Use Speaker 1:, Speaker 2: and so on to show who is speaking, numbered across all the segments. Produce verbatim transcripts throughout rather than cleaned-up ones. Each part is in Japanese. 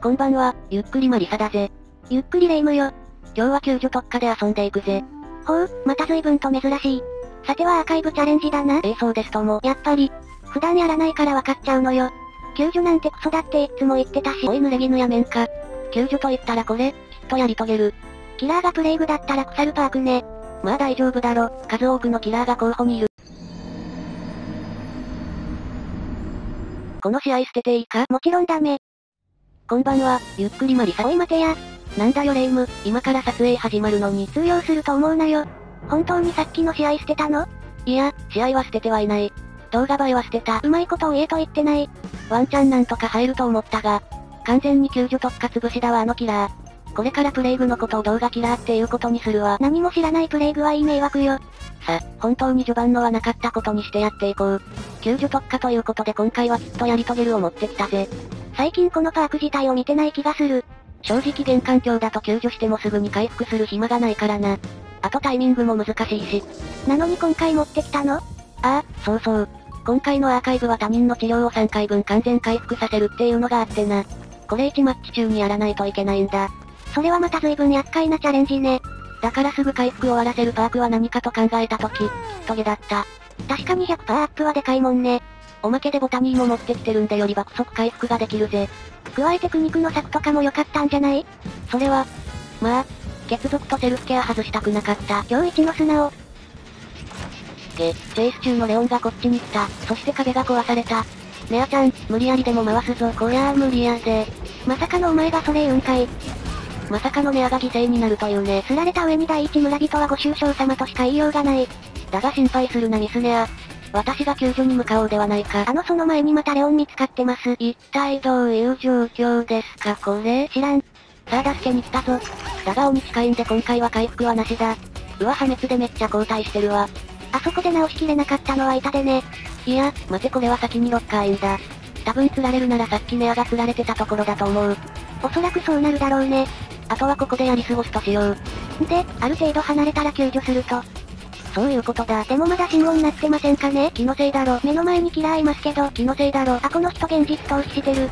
Speaker 1: こんばんは、ゆっくりマリサだぜ。
Speaker 2: ゆっくりレ夢ムよ。
Speaker 1: 今日は救助特化で遊んでいくぜ。
Speaker 2: ほう、また随分と珍しい。さてはアーカイブチャレンジだな。
Speaker 1: ええそうですとも。
Speaker 2: やっぱり、普段やらないからわかっちゃうのよ。救助なんてクソだっていっつも言ってたし。
Speaker 1: おい濡れ衣やめんか。救助と言ったらこれ、きっとやり遂げる。
Speaker 2: キラーがプレイグだったら腐るパークね。
Speaker 1: まあ大丈夫だろ、数多くのキラーが候補にいる。この試合捨てていいか？
Speaker 2: もちろんダメ。
Speaker 1: こんばんは、ゆっくりマリサ。
Speaker 2: おい待てや。
Speaker 1: なんだよレ夢ム、今から撮影始まるのに。
Speaker 2: 通用すると思うなよ。本当にさっきの試合捨てたの？
Speaker 1: いや、試合は捨ててはいない。動画映えは捨てた。
Speaker 2: うまいことを言えと言ってない。
Speaker 1: ワンチャンなんとか入ると思ったが、完全に救助特化潰しだわあのキラー。これからプレイグのことを動画キラーっていうことにするわ。
Speaker 2: 何も知らないプレイグはいい迷惑よ。
Speaker 1: さ、本当に序盤のはなかったことにしてやっていこう。救助特化ということで今回はきっとやり遂げるを持ってきたぜ。
Speaker 2: 最近このパーク自体を見てない気がする。
Speaker 1: 正直現環境だと救助してもすぐに回復する暇がないからな。あとタイミングも難しいし。
Speaker 2: なのに今回持ってきたの？
Speaker 1: ああ、そうそう。今回のアーカイブは他人の治療をさんかいぶん完全回復させるっていうのがあってな。これいちマッチ中にやらないといけないんだ。
Speaker 2: それはまた随分厄介なチャレンジね。
Speaker 1: だからすぐ回復終わらせるパークは何かと考えたとき、きっとゲだった。
Speaker 2: 確かに ひゃくパーセント アップはでかいもんね。
Speaker 1: おまけでボタニーも持ってきてるんでより爆速回復ができるぜ。
Speaker 2: 加えて苦肉の策とかも良かったんじゃない？
Speaker 1: それは、まあ、血族とセルフケア外したくなかった。
Speaker 2: 今日一の素直。
Speaker 1: げ、チェイス中のレオンがこっちに来た。そして壁が壊された。ネアちゃん、無理やりでも回すぞ。こりゃあ無理やぜ。
Speaker 2: まさかのお前がそれ言うんかい。
Speaker 1: まさかのネアが犠牲になるというね。
Speaker 2: 釣られた上に第一村人はご愁傷様としか言いようがない。
Speaker 1: だが心配するなミスネア。私が救助に向かおうではないか。
Speaker 2: あのその前にまたレオン見つかってます。
Speaker 1: 一体どういう状況ですかこれ？
Speaker 2: 知らん。
Speaker 1: さあ助けに来たぞ。だが鬼近いんで今回は回復はなしだ。うわ破滅でめっちゃ後退してるわ。
Speaker 2: あそこで直しきれなかったのは痛でね。
Speaker 1: いや、待てこれは先にロッカーインだ。多分釣られるならさっきネアが釣られてたところだと思う。
Speaker 2: おそらくそうなるだろうね。
Speaker 1: あとはここでやり過ごすとしよう。
Speaker 2: で、ある程度離れたら救助すると。
Speaker 1: そういうことだ。
Speaker 2: でもまだ信号になってませんかね？
Speaker 1: 気のせいだろ。
Speaker 2: 目の前にキラーいますけど。
Speaker 1: 気のせいだろ。
Speaker 2: あ、この人現実逃避してる。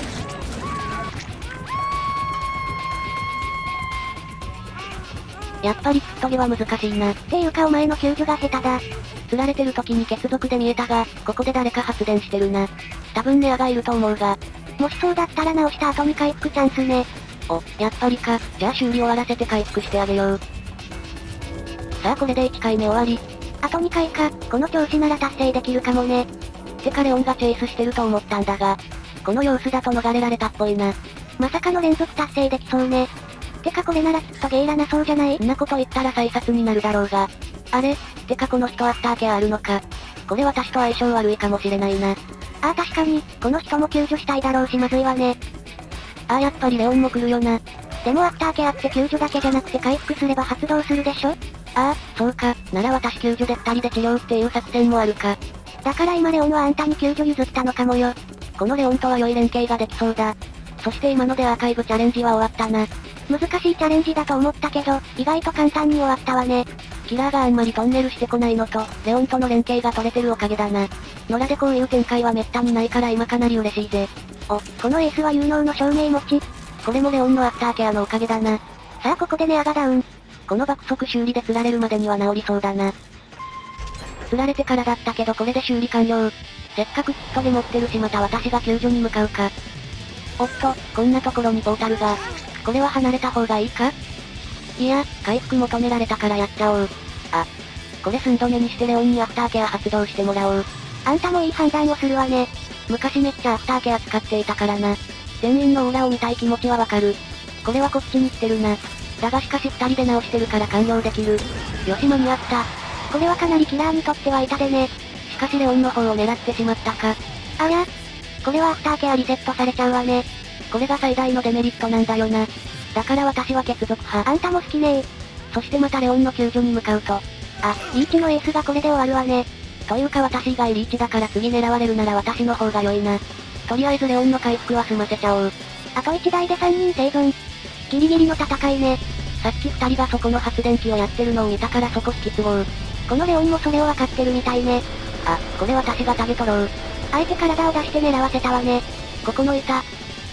Speaker 1: やっぱり突っ飛びは難しいな。
Speaker 2: っていうかお前の救助が下手だ。
Speaker 1: 釣られてる時に血族で見えたが、ここで誰か発電してるな。多分ネアがいると思うが。
Speaker 2: もしそうだったら直した後に回復チャンスね。
Speaker 1: お、やっぱりか。じゃあ修理終わらせて回復してあげよう。さあこれでいっかいめ終わり。
Speaker 2: あとにかいか、この調子なら達成できるかもね。
Speaker 1: てかレオンがチェイスしてると思ったんだが、この様子だと逃れられたっぽいな。
Speaker 2: まさかの連続達成できそうね。てかこれならきっとゲイラなそうじゃない？
Speaker 1: んなこと言ったら再殺になるだろうが。あれ？てかこの人アフターケアあるのか。これ私と相性悪いかもしれないな。
Speaker 2: ああ確かに、この人も救助したいだろうしまずいわね。
Speaker 1: ああやっぱりレオンも来るよな。
Speaker 2: でもアフターケアって救助だけじゃなくて回復すれば発動するでしょ？
Speaker 1: ああ、そうか。なら私救助で二人で治療っていう作戦もあるか。
Speaker 2: だから今レオンはあんたに救助譲ったのかもよ。
Speaker 1: このレオンとは良い連携ができそうだ。そして今のでアーカイブチャレンジは終わったな。
Speaker 2: 難しいチャレンジだと思ったけど、意外と簡単に終わったわね。
Speaker 1: キラーがあんまりトンネルしてこないのと、レオンとの連携が取れてるおかげだな。野良でこういう展開はめったにないから今かなり嬉しいぜ。
Speaker 2: お、このエースは有能の証明持ち。
Speaker 1: これもレオンのアフターケアのおかげだな。
Speaker 2: さあここでネアがダウン。
Speaker 1: この爆速修理で釣られるまでには治りそうだな。釣られてからだったけどこれで修理完了。せっかくキットで持ってるしまた私が救助に向かうか。おっと、こんなところにポータルが。これは離れた方がいいか？いや、回復求められたからやっちゃおう。あ、これ寸止めにしてレオンにアフターケア発動してもらおう。
Speaker 2: あんたもいい判断をするわね。
Speaker 1: 昔めっちゃアフターケア使っていたからな。全員のオーラを見たい気持ちはわかる。これはこっちに来てるな。だがしかし二人で直してるから完了できる。よし間に合った。
Speaker 2: これはかなりキラーにとっては痛でね。
Speaker 1: しかしレオンの方を狙ってしまったか。
Speaker 2: ありゃ。これはアフターケアリセットされちゃうわね。
Speaker 1: これが最大のデメリットなんだよな。だから私は血族派。
Speaker 2: あんたも好きねー。
Speaker 1: そしてまたレオンの救助に向かうと。あ、
Speaker 2: リーチのエースがこれで終わるわね。
Speaker 1: というか私以外リーチだから次狙われるなら私の方が良いな。とりあえずレオンの回復は済ませちゃおう。
Speaker 2: あといちだいでさんにん生存。ギリギリの戦いね。
Speaker 1: さっきふたりがそこの発電機をやってるのを見たからそこ引き継ごう。
Speaker 2: このレオンもそれを分かってるみたいね。
Speaker 1: あ、これ私がタゲ取ろう。
Speaker 2: あえて体を出して狙わせたわね。
Speaker 1: ここの板。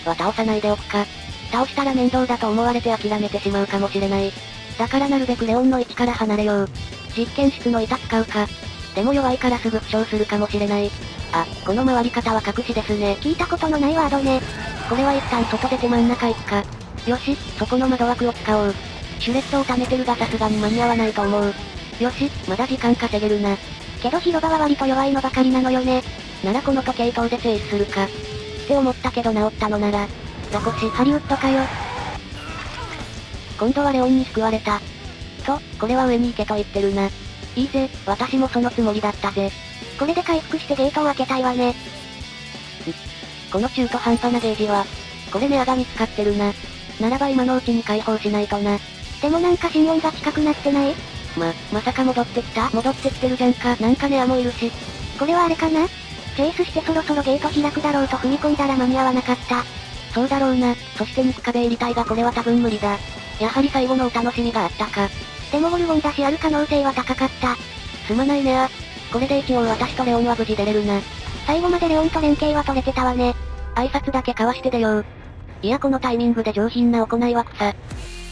Speaker 1: は倒さないでおくか。倒したら面倒だと思われて諦めてしまうかもしれない。だからなるべくレオンの位置から離れよう。実験室の板使うか。でも弱いからすぐ負傷するかもしれない。あ、この回り方は隠しですね。
Speaker 2: 聞いたことのないワードね。
Speaker 1: これは一旦外出て真ん中行くか。よし、そこの窓枠を使おう。シュレッドを貯めてるがさすがに間に合わないと思う。よし、まだ時間稼げるな。
Speaker 2: けど広場は割と弱いのばかりなのよね。
Speaker 1: ならこの時計塔でチェイスするか。って思ったけど治ったのなら。ザコシ、
Speaker 2: ハリウッドかよ。
Speaker 1: 今度はレオンに救われた。と、これは上に行けと言ってるな。いいぜ、私もそのつもりだったぜ。
Speaker 2: これで回復してゲートを開けたいわね。
Speaker 1: この中途半端なゲージは、これネアが見つかってるな。ならば今のうちに解放しないとな。
Speaker 2: でもなんか心音が近くなってない？
Speaker 1: ま、まさか戻ってきた？戻ってきてるじゃんか。なんかネアもいるし。
Speaker 2: これはあれかな？チェイスしてそろそろゲート開くだろうと踏み込んだら間に合わなかった。
Speaker 1: そうだろうな。そして肉壁入りたいがこれは多分無理だ。やはり最後のお楽しみがあったか。
Speaker 2: でもゴルゴンだしある可能性は高かった。
Speaker 1: すまないネア。これで一応私とレオンは無事出れるな。
Speaker 2: 最後までレオンと連携は取れてたわね。
Speaker 1: 挨拶だけ交わして出よう。いやこのタイミングで上品な行いは草。